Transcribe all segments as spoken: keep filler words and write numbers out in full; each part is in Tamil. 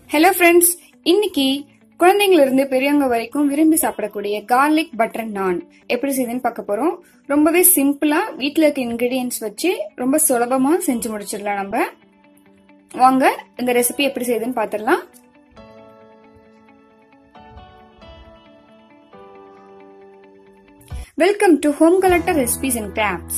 ஹலோ ஃப்ரெண்ட்ஸ், இன்னைக்கு குழந்தைங்கள இருந்து பெரியவங்க வரைக்கும் விரும்பி சாப்பிடக்கூடிய கார்லிக் பட்டர் நான் எப்படி செய்யுதுன்னு பார்க்க போறோம். ரொம்பவே சிம்பிளா வீட்டுல இருக்க இன்கிரீடியன்ஸ் வச்சு ரொம்ப சுலபமா செஞ்சு முடிச்சிடலாம். நம்ம வாங்க இந்த ரெசிபி எப்படி செய்யுதுன்னு பாத்திரலாம். Welcome to home collector recipes and crafts.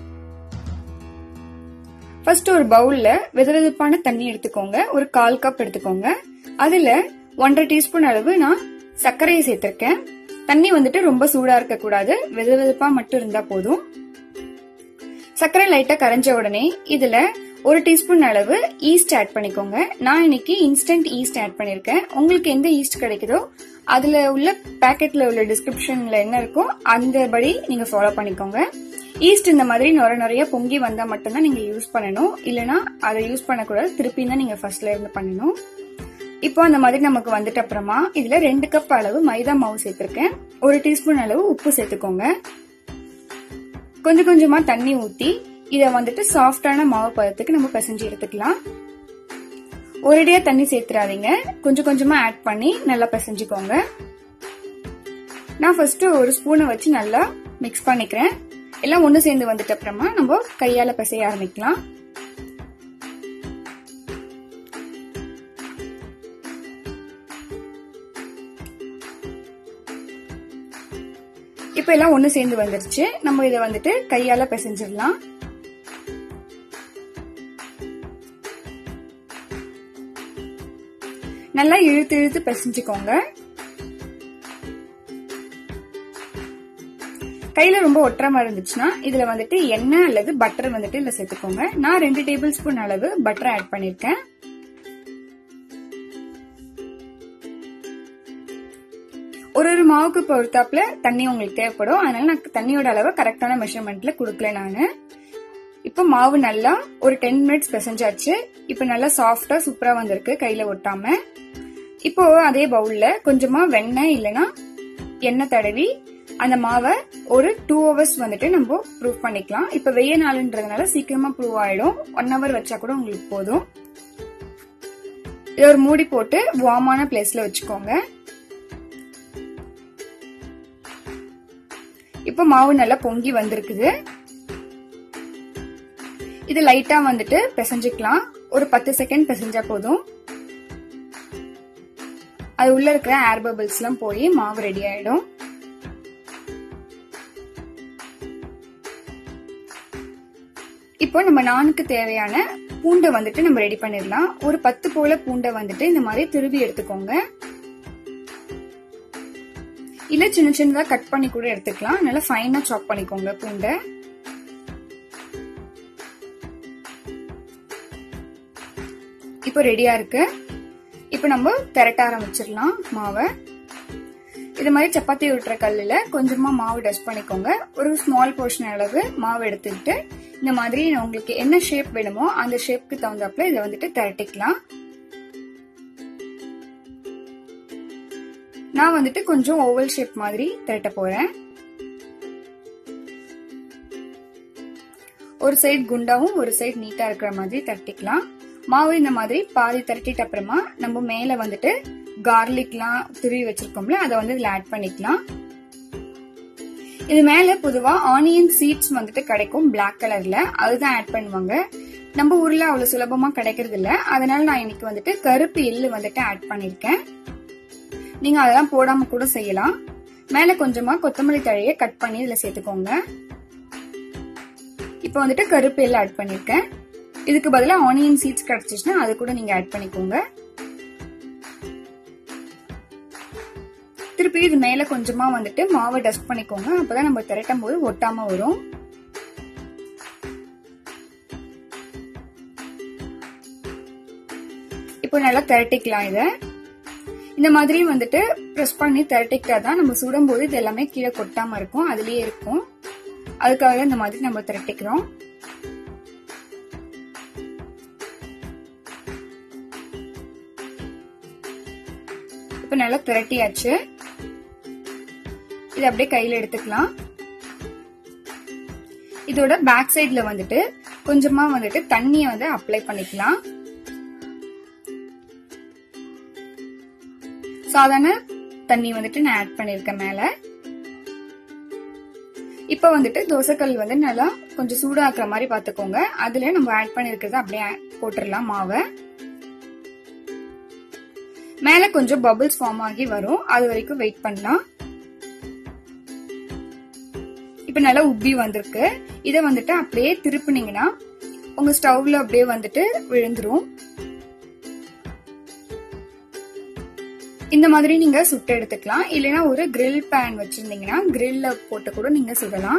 First ஒரு பவுல்ல வெதுவெதுப்பான தண்ணி எடுத்துக்கோங்க. ஒரு கால் கப் எடுத்துக்கோங்க. அதுல ஒன்றரை டீஸ்பூன் அளவு நான் சர்க்கரையை சேர்த்திருக்கேன். தண்ணி வந்துட்டு ரொம்ப சூடா இருக்க கூடாது, வெதுவெதுப்பா மட்டும் இருந்தா போதும். சர்க்கரை லைட்டா கரைஞ்ச உடனே இதுல ஒரு டீஸ்பூன் அளவு ஈஸ்ட் ஆட் பண்ணிக்கோங்க. நான் இன்னைக்கு இன்ஸ்டன்ட் ஈஸ்ட் ஆட் பண்ணிருக்கேன். உங்களுக்கு எந்த ஈஸ்ட் கிடைக்குதோ அதுல உள்ள பேக்கெட்ல உள்ள டிஸ்கிரிப்ஷன்ல என்ன இருக்கோ அந்த படி நீங்க ஃபாலோ பண்ணிக்கோங்க. ஈஸ்ட் இந்த மாதிரி நுர நிறைய பொங்கி வந்தா மட்டும்தான் நீங்க யூஸ் பண்ணணும், இல்லனா அதை யூஸ் பண்ணக்கூடாது. திருப்பி தான் நீங்க ஃபர்ஸ்ட்ல இருந்து பண்ணணும். இப்போ அந்த மாதிரி நமக்கு வந்துட்டு அப்புறமா இதுல ரெண்டு கப் அளவு மைதா மாவு சேர்த்திருக்கேன். ஒரு டீஸ்பூன் அளவு உப்பு சேர்த்துக்கோங்க. கொஞ்சம் கொஞ்சமா தண்ணி ஊத்தி இத வந்துட்டு சாஃப்டான மாவு பதத்துக்கு நம்ம பிசைஞ்சு எடுத்துக்கலாம். ஒரேடியா தண்ணி சேர்த்துறாதீங்க, கொஞ்சம் கொஞ்சமா ஆட் பண்ணி நல்லா பிசைஞ்சுக்கோங்க. நான் ஃபர்ஸ்ட் ஒரு ஸ்பூனை வச்சு நல்லா மிக்ஸ் பண்ணிக்கிறேன். எல்லாம் ஒண்ணு சேர்ந்து வந்துட்டு அப்புறமா நம்ம கையால பிசைய ஆரம்பிக்கலாம். இப்ப எல்லாம் ஒண்ணு சேர்ந்து வந்துருச்சு. நம்ம இத வந்துட்டு கையால பிசைஞ்சிடலாம். நல்லா இழுத்து இழுத்து பிசைஞ்சுக்கோங்க. கையில ரொம்ப ஒட்டுற மாதிரி இருந்துச்சுன்னா இதுல வந்துட்டு எண்ணெய் அல்லது பட்டர் வந்துட்டு இதுல சேர்த்துக்கோங்க. நான் ரெண்டு டேபிள் ஸ்பூன் அளவு பட்டர் ஆட் பண்ணிருக்கேன். ஒரு ஒரு மாவுக்கு பொறுத்தாப்புல தண்ணி உங்களுக்கு தேவைப்படும், அதனால நான் தண்ணியோட அளவு கரெக்டான மெஷர்மெண்ட்ல கொடுக்கல நானு. இப்ப மாவு நல்லா ஒரு டென் மினிட்ஸ் பிசைஞ்சாச்சு. இப்ப நல்லா சாஃப்டா சூப்பரா வந்திருக்கு, கையில ஒட்டாம. இப்போ அதே பவுல்ல கொஞ்சமா வெண்ணெய் இல்லனா எண்ணெய் தடவி அந்த மாவை ஒரு டூ ஹவர்ஸ் வந்துட்டு நம்ம ப்ரூவ் பண்ணிக்கலாம். இப்ப வெய்ய நாளுன்றதுனால சீக்கிரமா ப்ரூவ் ஆயிடும். ஒன் ஹவர் வச்சா கூட உங்களுக்கு போதும். இத ஒரு மூடி போட்டு வார்மான பிளேஸ்ல வச்சுக்கோங்க. இப்ப மாவு நல்லா பொங்கி வந்திருக்குது. இது லைட்டா வந்துட்டு பிசைஞ்சுக்கலாம். ஒரு பத்து செகண்ட் பிசைஞ்சா போதும். அது உள்ள இருக்கிற ஏர் பபிள்ஸ் எல்லாம் போய் மாவு ரெடி ஆயிடும். இப்போ நம்ம நானுக்கு தேவையான பூண்டை வந்துட்டு நம்ம ரெடி பண்ணிடலாம். ஒரு பத்து போல பூண்டை வந்துட்டு இந்த மாதிரி திருவி எடுத்துக்கோங்க. இல்ல சின்ன சின்னதா கட் பண்ணி கூட எடுத்துக்கலாம். நல்லா ஃபைனா சாப் பண்ணிக்கோங்க பூண்டை. இப்போ ரெடியா இருக்கு. இப்போ நம்ம திரட்ட ஆரம்பிச்சிடலாம் மாவை. இது மாதிரி சப்பாத்தி உருட்டுற கல்லுல கொஞ்சமா மாவு டஸ்ட் பண்ணிக்கோங்க. ஒரு ஸ்மால் போர்ஷன் அளவு மாவு எடுத்துக்கிட்டு இந்த மாதிரி உங்களுக்கு என்ன ஷேப் வேணுமோ அந்த ஷேப்க்கு தகுந்தாப்புல இதை வந்துட்டு திரட்டிக்கலாம். நான் வந்துட்டு கொஞ்சம் ஓவல் ஷேப் மாதிரி திரட்ட போறேன். ஒரு சைடு குண்டாவும் ஒரு சைடு நீட்டா இருக்கிற மாதிரி திரட்டிக்கலாம். மாவு இந்த மாதிரி பாதி திரட்டிட்டு அப்புறமா நம்ம மேல வந்துட்டு கார்லிக்லாம் துருவி வச்சிருக்கோம்ல அதை வந்து இதுல ஆட் பண்ணிக்கலாம். இது மேல பொதுவா ஆனியன் சீட்ஸ் வந்துட்டு கிடைக்கும் பிளாக் கலர்ல, அதுதான் ஆட் பண்ணுவாங்க. நம்ம ஊர்ல அவ்வளவு சுலபமா கிடைக்கிறது இல்ல, அதனால நான் இன்னைக்கு வந்துட்டு கருப்பு எள்ளு வந்துட்டு ஆட் பண்ணிருக்கேன். நீங்க அதெல்லாம் போடாம கூட செய்யலாம். மேல கொஞ்சமா கொத்தமல்லி தழையை கட் பண்ணி இதுல சேர்த்துக்கோங்க. இப்ப வந்துட்டு கருப்பு எள்ளு ஆட் பண்ணிருக்கேன். இதுக்கு பதிலா ஆனியன் சீட்ஸ் கிடைச்சிச்சுன்னா அது கூட நீங்க ஆட் பண்ணிக்கோங்க. திருப்பி இது மேல கொஞ்சமா வந்துட்டு மாவை டஸ்ட் பண்ணிக்கோங்க. அப்பதான் நம்ம திரட்டும் போது ஒட்டாம வரும். இப்போ நல்லா திரட்டிக்கலாம். இத இந்த மாதிரி வந்துட்டு பிரஸ் பண்ணி திரட்டிக்கிட்டாதான் நம்ம சுடும் போது இது எல்லாமே கீழே கொட்டாம இருக்கும், அதுலயே இருக்கும். அதுக்காக இந்த மாதிரி நம்ம திரட்டிக்கிறோம். இப்ப நல்லா திரட்டியாச்சு. இது அப்படியே கையில எடுத்துக்கலாம். இதோட பேக் சைட்ல வந்துட்டு கொஞ்சமா வந்துட்டு தண்ணியை வந்து அப்ளை பண்ணிக்கலாம். சாதாரண தண்ணி வந்துட்டு நான் ஆட் பண்ணிருக்கேன் மேல. இப்ப வந்துட்டு தோசைக்கல் வந்து நல்லா கொஞ்சம் சூடாக்குற மாதிரி பாத்துக்கோங்க. அதுல நம்ம ஆட் பண்ணிருக்கிறத அப்படியே போட்டுடலாம் மாவை. மேல கொஞ்சம் பபிள்ஸ் ஃபார்ம் ஆகி வரும், அது வரைக்கும் வெயிட் பண்ணலாம். இப்ப நல்லா உப்பி வந்திருக்கு. இத வந்துட்டு அப்படியே திருப்பினீங்கன்னா உங்க ஸ்டவ்ல அப்படியே வந்துட்டு விழுந்துரும். இந்த மாதிரி நீங்க சுட்டு எடுத்துக்கலாம். இல்லைன்னா ஒரு கிரில் பேன் வச்சிருந்தீங்கன்னா கிரில்ல போட்டு கூட நீங்க சுடலாம்.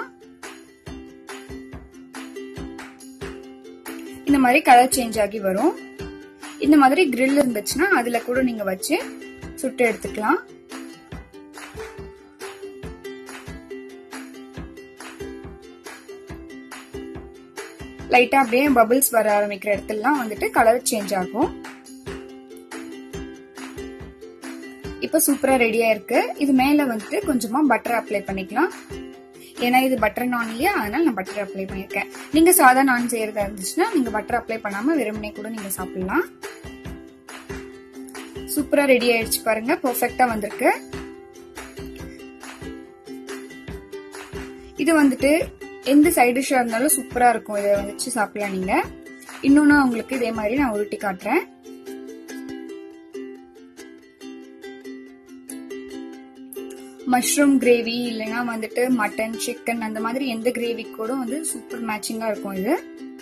இந்த மாதிரி கலர் சேஞ்ச் ஆகி வரும். இந்த மாதிரி கிரில் இருந்துச்சுன்னா அதுல கூட நீங்க வச்சு சுட்டு எடுத்துக்கலாம். லைட்டா அப்படியே பபிள்ஸ் வர ஆரம்பிக்கிற இடத்துலலாம் வந்துட்டு கலர் சேஞ்ச் ஆகும். இப்ப சூப்பரா ரெடியா இருக்கு. இது மேல வந்துட்டு கொஞ்சமா பட்டர் அப்ளை பண்ணிக்கலாம். ஏன்னா இது பட்டர் நான் இல்லையா, அதனால நான் பட்டர் அப்ளை பண்ணிருக்கேன். நீங்க சாதா நான் செய்யறதா இருந்துச்சுன்னா நீங்க பட்டர் அப்ளை பண்ணாம வெறுமனே கூட நீங்க சாப்பிடலாம். சூப்பரா ரெடி ஆயிடுச்சு பாருங்க, பெர்ஃபெக்ட்டா வந்திருக்கு. இது வந்துட்டு எந்த சைடு டிஷ்ஷா இருந்தாலும் சூப்பரா இருக்கும். இதை வச்சு சாப்பிடலாம் நீங்க. இன்னொன்னு உங்களுக்கு இதே மாதிரி நான் உருட்டி காட்டுறேன். மஷ்ரூம் கிரேவி இல்லைன்னா வந்துட்டு மட்டன் சிக்கன் அந்த மாதிரி எந்த கிரேவி கூட வந்து சூப்பர் மேட்சிங்கா இருக்கும். இது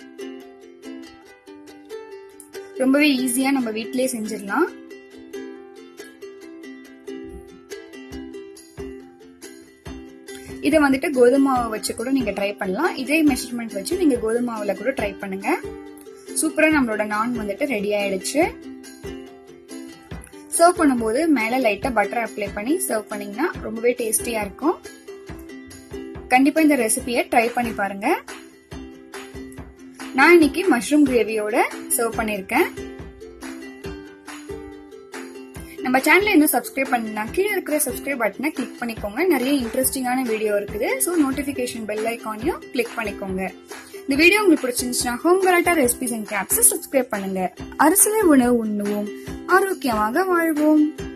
ரொம்பவே ஈஸியா நம்ம வீட்லயே செஞ்சிடலாம். இதை வந்துட்டு கோதுமை மாவு வச்சு கூட நீங்க ட்ரை பண்ணலாம். இதே மெஷர்மெண்ட் வச்சு நீங்க கோதுமை மாவுல கூட ட்ரை பண்ணுங்க. சூப்பரா நம்மளோட நான் வந்துட்டு ரெடி ஆயிடுச்சு. சர்வ் பண்ணும்போது மேல லைட்டா பட்டர் அப்ளை பண்ணி சர்வ் பண்ணீங்கன்னா ரொம்பவே டேஸ்டியா இருக்கும். கண்டிப்பா இந்த ரெசிபியை ட்ரை பண்ணி பாருங்க. நான் இன்னைக்கு மஷ்ரூம் கிரேவியோட சர்வ் பண்ணிருக்கேன். நம்ம சேனலை இன்னும் சப்ஸ்கிரைப் பண்ணா கீழே இருக்கிற சப்ஸ்கிரைப் பட்டனை கிளிக் பண்ணிக்கோங்க. நிறைய இன்ட்ரெஸ்டிங்கான வீடியோ இருக்குது. ஸோ நோட்டிபிகேஷன் பெல் ஐக்கானையும் கிளிக் பண்ணிக்கோங்க. இந்த வீடியோ உங்களுக்கு பிடிச்சிருந்துச்சுன்னா ஹோம் கராட்டா ரெசிபிஸ் அண்ட் கிராஃப்ட்ஸ் சப்ஸ்கிரைப் பண்ணுங்க. அரிசிலை உணவு உண்ணுவோம், ஆரோக்கியமாக வாழ்வோம்.